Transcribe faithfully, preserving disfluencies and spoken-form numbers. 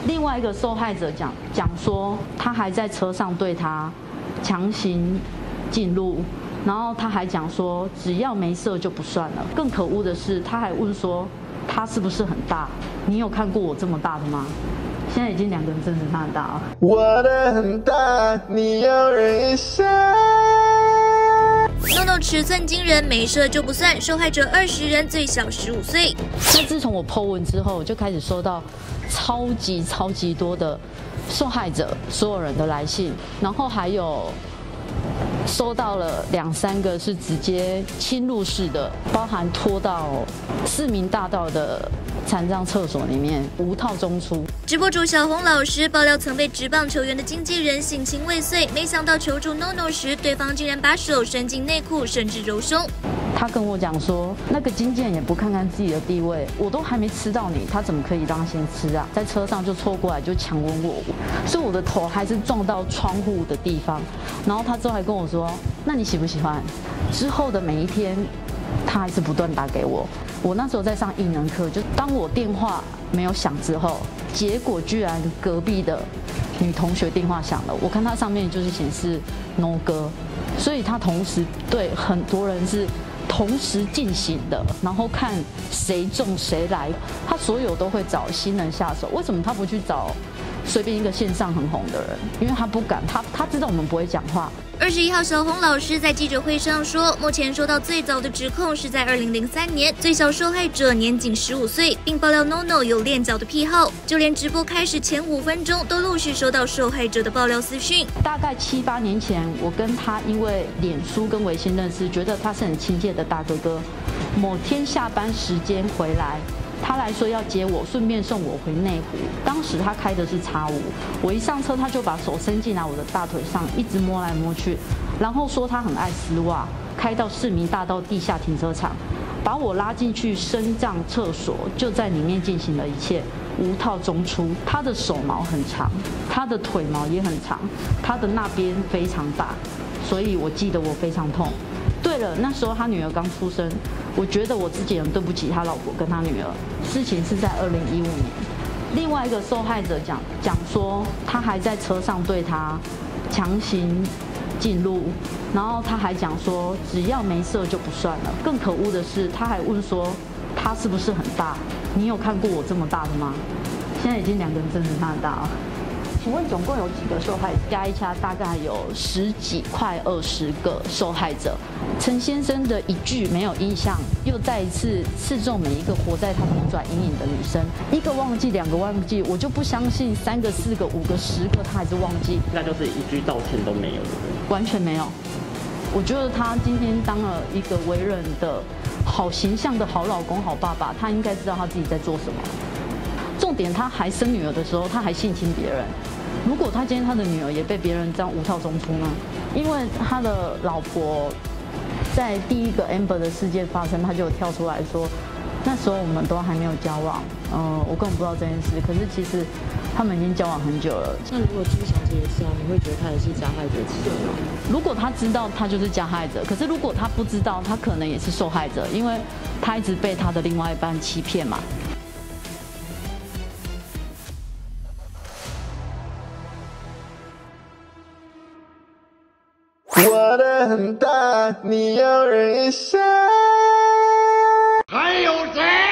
另外一个受害者讲讲说，他还在车上对他强行进入，然后他还讲说，只要没射就不算了。更可恶的是，他还问说，他是不是很大？你有看过我这么大的吗？现在已经两个人证实他很大了。 我的很大，你要忍一下。 NONO 尺寸惊人，没射就不算，受害者二十人，最小十五岁。 那自从我 po 文之后，就开始收到超级超级多的受害者所有人的来信，然后还有收到了两三个是直接侵入式的，包含拖到市民大道的残障厕所里面，无套中出。 直播主小红老师爆料，曾被职棒球员的经纪人性侵未遂，没想到求助 NONO 时，对方竟然把手伸进内裤，甚至揉胸。 他跟我讲说，那个经纪人也不看看自己的地位，我都还没吃到你，他怎么可以让先吃啊？在车上就凑过来就强吻我，所以我的头还是撞到窗户的地方。然后他之后还跟我说，那你喜不喜欢？之后的每一天，他还是不断打给我。我那时候在上艺能课，就当我电话没有响之后，结果居然隔壁的女同学电话响了，我看它上面就是显示 no 哥，所以他同时对很多人是同时进行的，然后看谁中谁来，他所有都会找新人下手。为什么他不去找随便一个线上很红的人？因为他不敢，他他知道我们不会讲话。 二十一号，小红老师在记者会上说，目前收到最早的指控是在二零零三年，最小受害者年仅十五岁，并爆料 NONO 有练脚的癖好，就连直播开始前五分钟都陆续收到受害者的爆料私讯。 大概七八年前，我跟他因为脸书跟微信认识，觉得他是很亲切的大哥哥。某天下班时间回来，他来说要接我，顺便送我回内湖。当时他开的是叉五，我一上车他就把手伸进来我的大腿上，一直摸来摸去，然后说他很爱丝袜，开到市民大道地下停车场，把我拉进去身障厕所，就在里面进行了一切，无套中出。他的手毛很长，他的腿毛也很长，他的那边非常大，所以我记得我非常痛。对了，那时候他女儿刚出生，我觉得我自己很对不起他老婆跟他女儿。事情是在二零一五年，另外一个受害者讲讲说，他还在车上对他强行进入，然后他还讲说，只要没射就不算了。更可恶的是，他还问说，他是不是很大？你有看过我这么大的吗？现在已经两个人证实他很大了。请问总共有几个受害者？加一加大概有十几快二十个受害者。陈先生的一句没有印象，又再一次刺中每一个活在他魔爪阴影的女生。一个忘记，两个忘记，我就不相信三个、四个、五个、十个他还是忘记。 那就是一句道歉都没有，对不对？ 完全没有。我觉得他今天当了一个为人的好形象的好老公、好爸爸，他应该知道他自己在做什么。重点，他还生女儿的时候，他还性侵别人。如果他今天他的女儿也被别人这样无套中出呢？因为他的老婆在第一个 Amber 的事件发生，他就有跳出来说，那时候我们都还没有交往，呃，我根本不知道这件事。可是其实他们已经交往很久了。 那如果朱小姐也是啊，你会觉得她也是加害者之一吗？ 如果他知道他就是加害者，可是如果他不知道，他可能也是受害者，因为他一直被他的另外一半欺骗嘛。 我的很大，你要忍一下。 还有谁？